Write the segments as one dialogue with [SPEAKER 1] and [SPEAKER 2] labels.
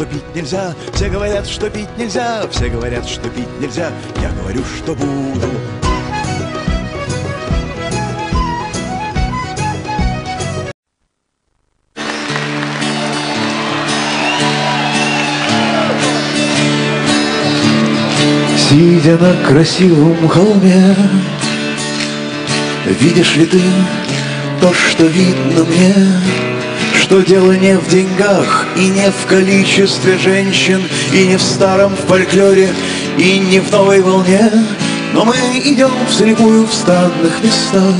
[SPEAKER 1] что пить нельзя, все говорят, что пить нельзя, все говорят, что пить нельзя, я говорю, что буду. Сидя на красивом холме, видишь ли ты то, что видно мне? Что дело не в деньгах и не в количестве женщин, и не в старом фольклоре, и не в новой волне, но мы идем вслепую в странных местах.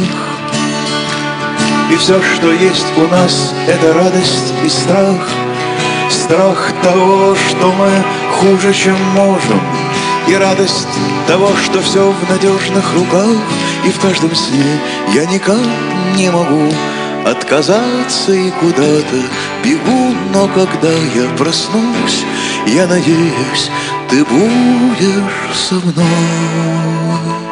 [SPEAKER 1] И все, что есть у нас, это радость и страх. Страх того, что мы хуже, чем можем, и радость того, что все в надежных руках. И в каждом сне я никак не могу отказаться и куда-то бегу. Но когда я проснусь, я надеюсь, ты будешь со мной.